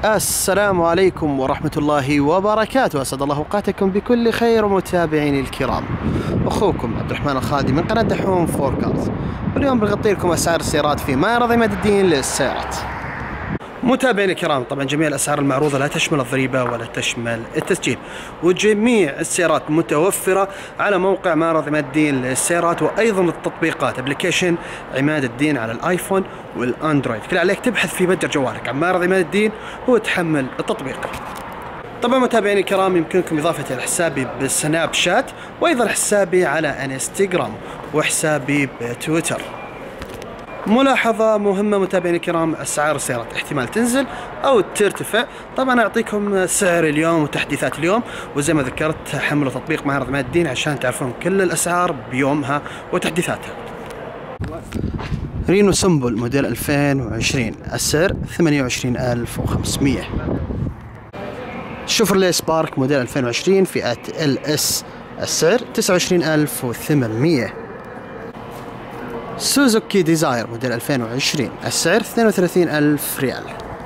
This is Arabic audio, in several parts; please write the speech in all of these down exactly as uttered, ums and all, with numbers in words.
السلام عليكم ورحمة الله وبركاته. أسعد الله أوقاتكم بكل خير متابعيني الكرام. أخوكم عبد الرحمن الخادم من قناة دحوم فور كارز، واليوم بنغطي لكم أسعار السيارات في معرض عماد الدين للسيارات. متابعيني الكرام، طبعا جميع الأسعار المعروضة لا تشمل الضريبة ولا تشمل التسجيل، وجميع السيارات متوفرة على موقع معرض عماد الدين للسيارات، وأيضا التطبيقات ابلكيشن عماد الدين على الآيفون والأندرويد. كل عليك تبحث في متجر جوالك عن معرض عماد الدين وتحمل التطبيق. طبعا متابعيني الكرام، يمكنكم إضافتي لحسابي بالسناب شات، وأيضا حسابي على انستغرام وحسابي بتويتر. ملاحظة مهمة متابعيني الكرام، أسعار السيارات احتمال تنزل أو ترتفع. طبعا أعطيكم سعر اليوم وتحديثات اليوم، وزي ما ذكرت حملوا تطبيق معرض عماد الدين عشان تعرفون كل الأسعار بيومها وتحديثاتها. رينو سمبل موديل ألفين وعشرين، السعر ثمانية وعشرين ألف وخمسمية. شوفرلي سبارك موديل ألفين وعشرين فئة ال اس، السعر تسعة وعشرين ألف وثمانمية. سوزوكي ديزاير موديل ألفين وعشرين، السعر اثنين وثلاثين ألف ريال.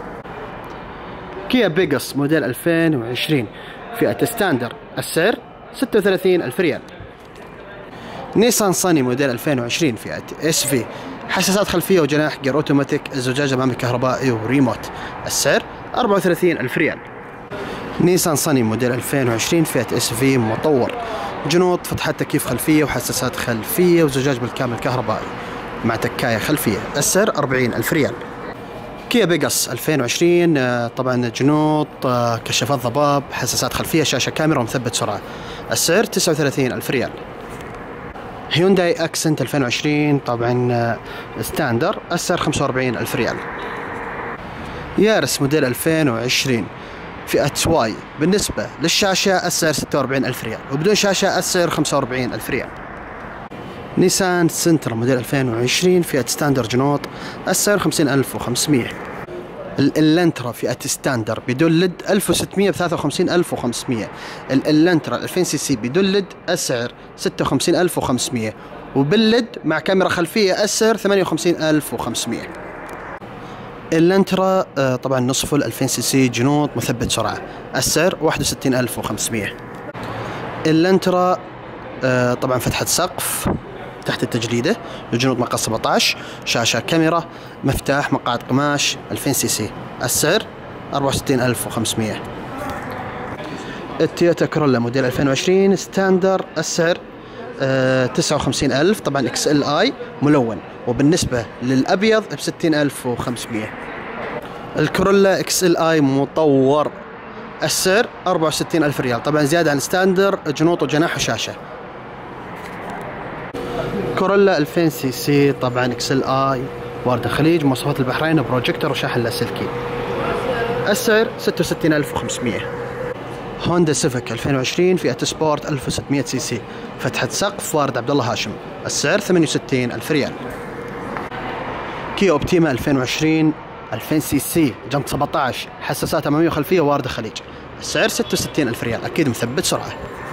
كيا بيجاس موديل ألفين وعشرين فئة ستاندر، السعر ستة وثلاثين ألف ريال. نيسان صاني موديل ألفين وعشرين فئة اس في، حساسات خلفية وجناح، جير اوتوماتيك، الزجاج الامامي كهربائي وريموت، السعر أربعة وثلاثين ألف ريال. نيسان صاني موديل ألفين وعشرين فئة اس في مطور، جنوط، فتحات تكييف خلفية وحساسات خلفية وزجاج بالكامل كهربائي مع تكاية خلفية، السعر أربعين ألف ريال. كيا بيجاس ألفين وعشرين، طبعا جنوط، كشافات ضباب، حساسات خلفية، شاشة كاميرا ومثبت سرعة، السعر تسعة وثلاثين ألف ريال. هيونداي اكسنت ألفين وعشرين طبعا ستاندر، السعر خمسة وأربعين ألف ريال. يارس موديل ألفين وعشرين فئة واي، بالنسبة للشاشة السعر ستة وأربعين ألف ريال، وبدون شاشة السعر خمسة وأربعين ألف ريال. نيسان سنترا موديل ألفين وعشرين فئة ستاندر جنوط، السعر خمسين ألف وخمسمية. الإلنترا فئة ستاندر بدون لد ألف وستمية بثلاثة وخمسين ألف وخمسمية. الإلنترا ألفين سي سي بدون لد السعر ستة وخمسين ألف وخمسمية، وباللد مع كاميرا خلفية السعر ثمانية وخمسين ألف وخمسمية. الانترا طبعا نصف فل ألفين سي سي جنوط مثبت سرعة، السعر واحد وستين ألف وخمسمية. الانترا طبعا فتحة سقف تحت التجليدة، الجنوط مقاس سبعة عشر، شاشة كاميرا، مفتاح، مقعد قماش، ألفين سي سي، السعر أربعة وستين ألف وخمسمية. التويوتا كرولا موديل ألفين وعشرين ستاندر، السعر تسعة وخمسين ألف، طبعا اكس ال اي ملون، وبالنسبة للأبيض بستين ألف وخمسمية. الكورولا اكس ال اي مطور، السعر أربعة وستين ألف ريال، طبعا زيادة عن ستاندر، جنوط وجناح وشاشة. كورولا ألفين سي سي طبعا اكس ال اي، وارد الخليج، مواصفات البحرين، بروجيكتور وشاحن لاسلكي، السعر ستة وستين ألف وخمسمية. هوندا سيفيك ألفين وعشرين فئة سبورت ألف وستمية سي سي، فتحة سقف، وارد عبد الله هاشم، السعر ثمانية وستين ألف ريال. كيا اوبتيما ألفين وعشرين ألفين سي سي جنط سبعة عشر، حساسات امامية وخلفية، وارد الخليج، السعر ستة وستين ألف ريال، اكيد مثبت سرعة.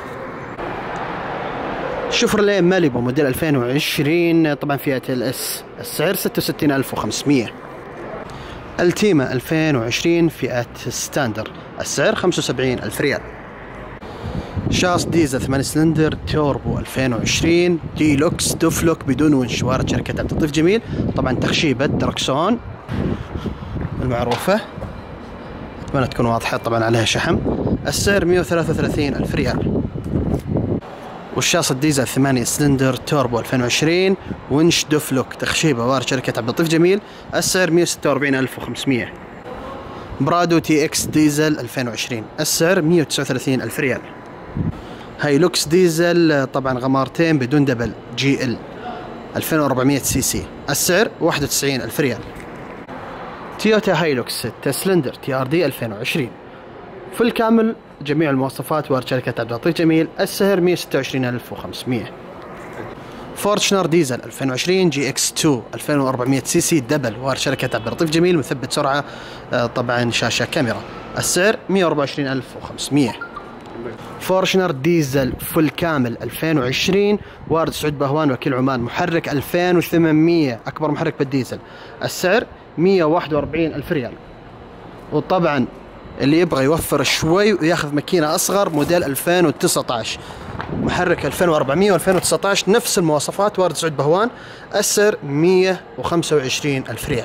شوفرلي ماليبو موديل ألفين وعشرين طبعا فئة ال اس، السعر ستة وستين ألف وخمسمية. التيما ألفين وعشرين فئة ستاندر، السعر خمسة وسبعين ألف ريال. شاص ديزل ثمانية سلندر توربو ألفين وعشرين ديلوكس دوفلوك بدون ونش، وارد شركة عبد اللطيف جميل، طبعا تخشيبة دركسون المعروفة، أتمنى تكون واضحة، طبعا عليها شحم، السعر مية وثلاثة وثلاثين ألف ريال. والشاص الديزل ثمانية سلندر توربو ألفين وعشرين ونش دوفلوك تخشيبة، وارد شركة عبد اللطيف جميل، السعر مية وستة وأربعين ألف وخمسمية. برادو تي اكس ديزل ألفين وعشرين، السعر مية وتسعة وثلاثين ألف ريال. هايلوكس ديزل طبعا غمارتين بدون دبل جي ال ألفين وأربعمية سي سي، السعر واحد وتسعين ألف ريال. تويوتا هايلوكس ستة سلندر تي ار دي ألفين وعشرين فل كامل، جميع المواصفات، وارد شركة عبد اللطيف جميل، السعر مية وستة وعشرين ألف وخمسمية. فورتشنر ديزل ألفين وعشرين جي اكس اثنين ألفين وأربعمية سي سي دبل، وارد شركة عبد اللطيف جميل، مثبت سرعة، طبعا شاشة كاميرا، السعر مية وأربعة وعشرين ألف وخمسمية. فورشنر ديزل فل كامل ألفين وعشرين، وارد سعود بهوان وكيل عمان، محرك ألفين وثمانمية، أكبر محرك بالديزل، السعر مية وواحد وأربعين ألف ريال. وطبعا اللي يبغى يوفر شوي وياخذ ماكينة أصغر موديل ألفين وتسعة عشر، محرك ألفين وأربعمية وألفين وتسعة عشر، نفس المواصفات، وارد سعود بهوان، السعر مية وخمسة وعشرين ألف ريال.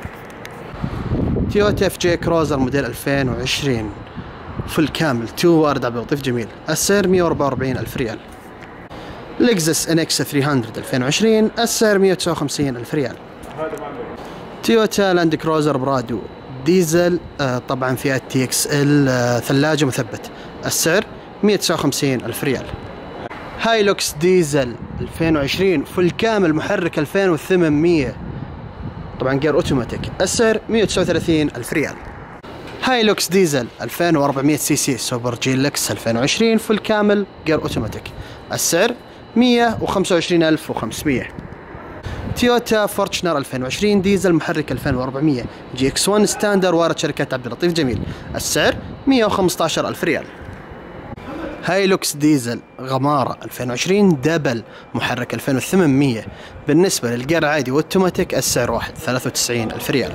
تويوتا اف جي كروزر موديل ألفين وعشرين فل كامل تو وارد عبد اللطيف جميل، السعر مية وأربعة وأربعين ألف ريال. لكزس ان اكس ثلاثمية ألفين وعشرين، السعر مية وتسعة وخمسين ألف ريال. تويوتا لاند كروزر برادو ديزل، آه طبعا فئة تي اكس ال، آه ثلاجة مثبت، السعر مية وتسعة وخمسين ألف ريال. هايلوكس ديزل ألفين وعشرين فل كامل، محرك ألفين وثمانمية، طبعا جير اوتوماتيك، السعر مية وتسعة وثلاثين ألف ريال. هايلوكس ديزل ألفين وأربعمية سي سي سوبر جي لكس ألفين وعشرين فل كامل جير اوتوماتيك، السعر مية وخمسة وعشرين ألف وخمسمية. تويوتا فورتشنر ألفين وعشرين ديزل، محرك ألفين وأربعمية، جي اكس واحد ستاندر، وارد شركة عبد اللطيف جميل، السعر مية وخمسة عشر ألف ريال. هايلوكس ديزل غمارة ألفين وعشرين دبل، محرك ألفين وثمانمية، بالنسبة للجير عادي واوتوماتيك السعر واحد، ثلاثة وتسعين ألف ريال.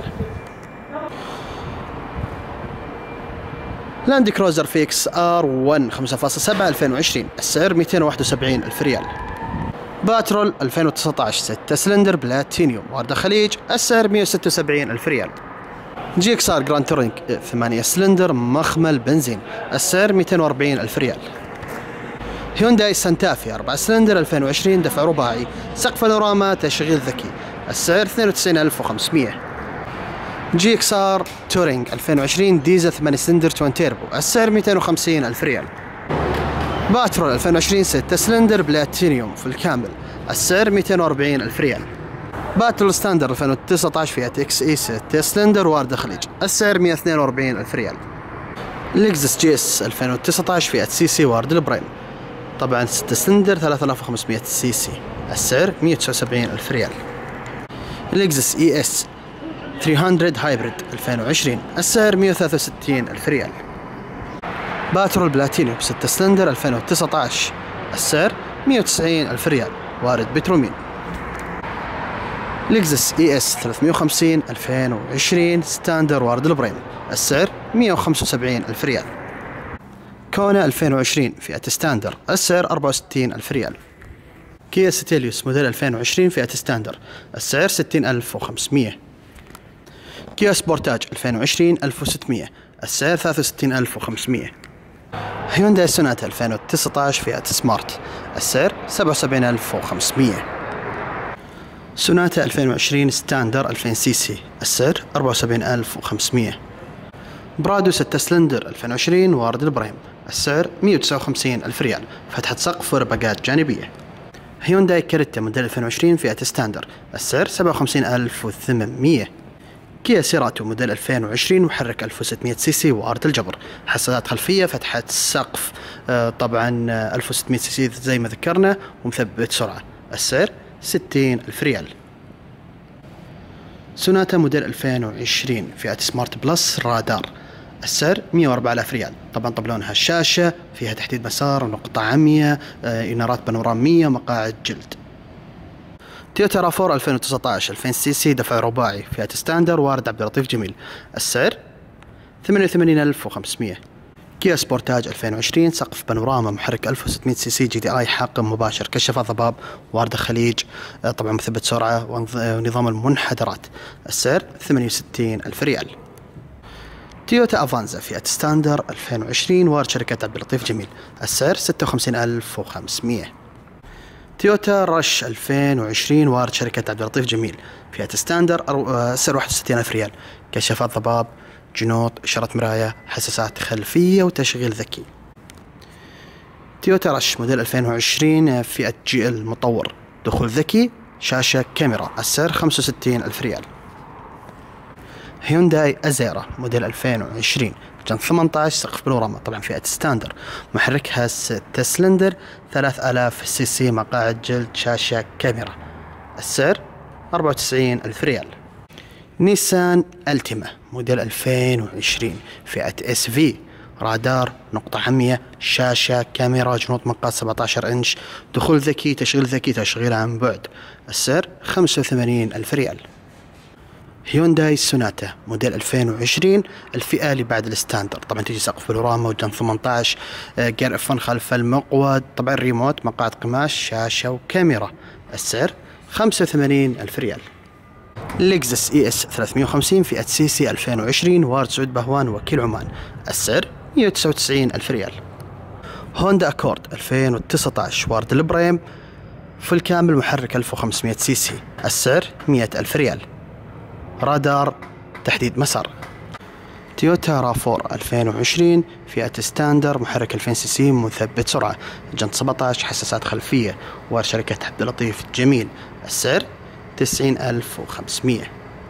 لاند كروزر فيكس ار واحد خمسة فاصلة سبعة ألفين وعشرين، السعر مئتين وواحد وسبعين ألف ريال. باترول ألفين وتسعة عشر ستة سلندر بلاتينيوم وارد الخليج، السعر مية وستة وسبعين ألف ريال. جي اكس ار جراند تورينج ثمانية سلندر مخمل بنزين، السعر مئتين وأربعين ألف ريال. هيونداي سانتافي أربعة سلندر ألفين وعشرين دفع رباعي، سقف بانوراما، تشغيل ذكي، السعر اثنين وتسعين ألف وخمسمية. جي اكس ار تورينج ألفين وعشرين ديزل ثمانية سلندر توين تيربو، السعر مئتين وخمسين ألف ريال. باترول ألفين وعشرين ستة سلندر بلاتينيوم في الكامل، السعر مئتين وأربعين ألف ريال. باترول ستاندر ألفين وتسعة عشر فئة اكس اي ستة سلندر وارد الخليج، السعر مئة واثنين وأربعين ألف ريال. لكزس جي اس ألفين وتسعة عشر فئة سي سي وارد البرايم، طبعا ستة سلندر ثلاثة آلاف وخمسمية سي سي، السعر مئة وتسعة وسبعين ألف ريال. لكزس اي اس ثلاثمية هايبريد ألفين وعشرين، السعر مئة وثلاثة وستين ألف ريال. باترول بلاتينيوم ستة سلندر ألفين وتسعة عشر، السعر مئة وتسعين ألف ريال، وارد بترومين. لكزس اي اس ثلاثمية وخمسين ألفين وعشرين ستاندر وارد البرايم، السعر مئة وخمسة وسبعين ألف ريال. كونا ألفين وعشرين فئة ستاندر، السعر أربعة وستين ألف ريال. كيا ستيليوس موديل ألفين وعشرين فئة ستاندر، السعر ستين ألف وخمسمية. كيا سبورتاج ألفين وعشرين ألف وستمية، السعر ثلاثة وستين ألف وخمسمية. هيونداي سوناتا ألفين وتسعة عشر فئة سمارت، السعر سبعة وسبعين ألف وخمسمية. سوناتا ألفين وعشرين ستاندر ألفين سي سي، السعر أربعة وسبعين ألف وخمسمية. برادو ستة سلندر ألفين وعشرين وارد البرايم، السعر مئة وتسعة وخمسين ألف ريال، فتحة سقف ورباقات جانبية. هيونداي كريتا موديل ألفين وعشرين فئة ستاندر، السعر سبعة وخمسين ألف وثمانمية. كيا سيراتو موديل ألفين وعشرين محرك ألف وستمية سي سي وارد الجبر، حساسات خلفية، فتحة سقف آه طبعا آه ألف وستمية سي سي زي ما ذكرنا، ومثبت سرعة، السعر ستين ألف ريال. سوناتا موديل ألفين وعشرين فئة سمارت بلس رادار، السعر مئة وأربعة آلاف ريال، طبعا طبلونها الشاشة، فيها تحديد مسار ونقطة عمية، آه إنارات بانورامية، مقاعد جلد. تويوتا رافور ألفين وتسعة عشر ألفين سي سي دفع رباعي، فئة ستاندر وارد عبد اللطيف جميل، السعر ثمانية وثمانين ألف وخمسمية. كيا سبورتاج ألفين وعشرين سقف بانوراما، محرك ألف وستمية سي سي جي دي اي حاقم مباشر، كشافات ضباب، وارد الخليج، طبعا مثبت سرعة ونظام المنحدرات، السعر ثمانية وستين ألف ريال. تويوتا افانزا فئة ستاندر ألفين وعشرين وارد شركة عبد اللطيف جميل، السعر ستة وخمسين ألف وخمسمية. تويوتا رش ألفين وعشرين وارد شركة عبد اللطيف جميل، فئة ستاندر، السعر واحد وستين ألف ريال، كشافات ضباب، جنوط، إشارة مراية، حساسات خلفية، وتشغيل ذكي. تويوتا رش موديل ألفين وعشرين فئة جي ال مطور، دخول ذكي، شاشة، كاميرا، السعر خمسة وستين ألف ريال. هيونداي أزيرا موديل ألفين وعشرين جن ثمانية عشر سقف بانوراما، طبعا فئة ستاندر، محركها ستة سلندر ثلاثة آلاف سي سي، مقاعد جلد، شاشة، كاميرا، السعر أربعة وتسعين ألف ريال. نيسان التيما موديل ألفين وعشرين فئة اس في، رادار، نقطة عمية، شاشة، كاميرا، جنوط مقاس سبعة عشر إنش، دخول ذكي، تشغيل ذكي، تشغيل عن بعد، السعر خمسة وثمانين ألف ريال. هيونداي سوناتا موديل ألفين وعشرين، الفئة اللي بعد الستاندر. طبعا تجي سقف بانوراما ودم ثمانية عشر، جير اف ون خلف المقود، طبعا ريموت، مقاعد قماش، شاشة وكاميرا. السعر خمسة وثمانين ألف ريال. لكزس اي اس ثلاثمئة وخمسين فئة سي سي ألفين وعشرين، وارد سعود بهوان وكيل عمان. السعر مئة وتسعة وتسعين ألف ريال. هوندا اكورد ألفين وتسعة عشر، وارد البريم، فل كامل، محرك ألف وخمسمئة سي سي. السعر مئة ألف ريال. رادار تحديد مسار. تويوتا رافور ألفين وعشرين فئة ستاندر، محرك ألفين سي سي، مثبت سرعة، جنط سبعة عشر، حساسات خلفية، وشركة عبد اللطيف جميل. السعر تسعين ألف وخمسمئة.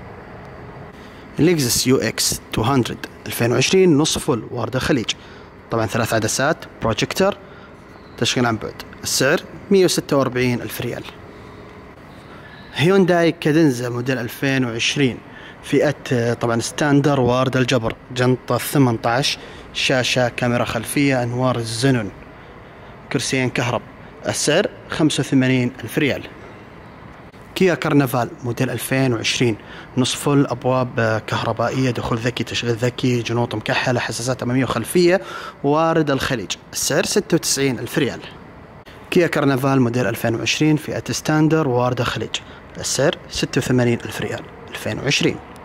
لكزس يو اكس مئتين ألفين وعشرين نص فل، وارد الخليج، طبعا ثلاث عدسات، بروجيكتور، تشغيل عن بعد. السعر مئة وستة وأربعين ألف ريال. هيونداي كادنزا موديل ألفين وعشرين فئة طبعا ستاندر، وارد الجبر، جنطة ثمانية عشر، شاشة، كاميرا خلفية، أنوار الزنون، كرسيين كهرب. السعر خمسة وثمانين ألف ريال. كيا كرنفال موديل ألفين وعشرين نص فل، أبواب كهربائية، دخول ذكي، تشغيل ذكي، جنوط مكحلة، حساسات أمامية وخلفية، وارد الخليج. السعر ستة وتسعين ألف ريال. كيا كرنفال موديل ألفين وعشرين فئة ستاندر، وارد الخليج. السعر ستة وثمانين ألف ريال ألفين وعشرين.